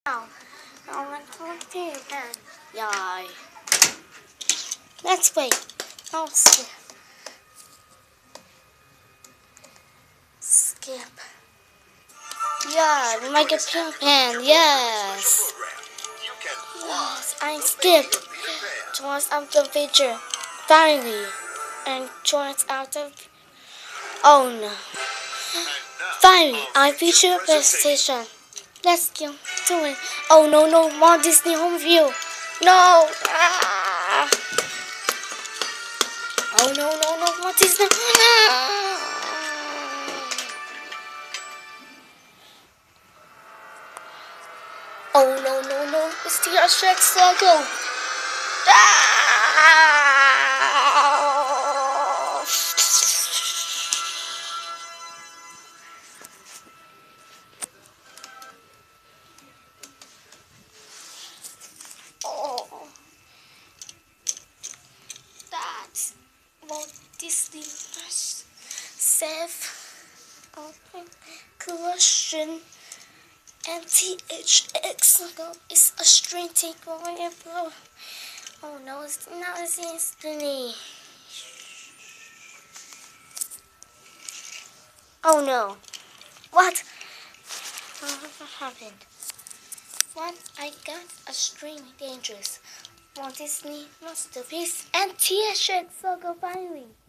Now, I'm going to again. Yay. Let's wait. Now skip. Yeah, make a pink pen. Yes. Yes, I skipped. Joins out the feature. Finally. And joins out of. Oh no. Finally, I feature presentation. Let's go to it. Oh no, Walt Disney Home View. No. Ah. Oh no, Walt Disney. Oh no, it's the Shrek circle. Oh, that's Walt Disney Save open question. MTHX is a string takeover. Oh no, it's not as instantly. Oh no. What? What happened? What? I got a string dangerous. Walt Disney masterpiece and THX finally.